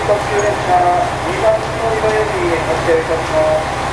特急列車2番乗り場より発車いたします。